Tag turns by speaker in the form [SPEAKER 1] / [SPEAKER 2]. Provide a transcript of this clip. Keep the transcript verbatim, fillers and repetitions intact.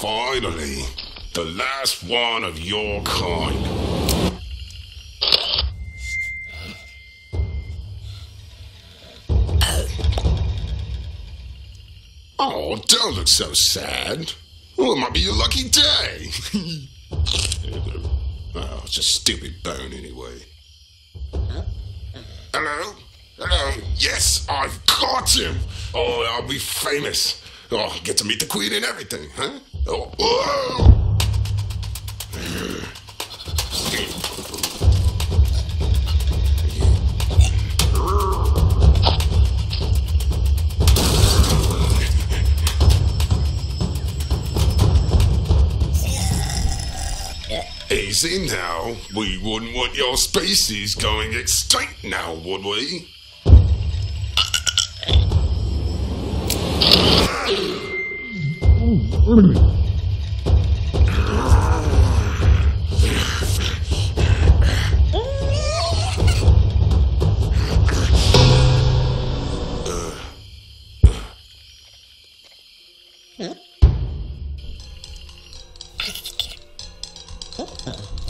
[SPEAKER 1] Finally, the last one of your kind. Oh, don't look so sad. Well, it might be your lucky day. Oh, it's a stupid bone anyway. Hello? Hello? Yes, I've got him. Oh, I'll be famous. Oh, get to meet the queen and everything, huh? Oh, whoa! Easy now. We wouldn't want your species going extinct now, would we?
[SPEAKER 2] Uh-oh.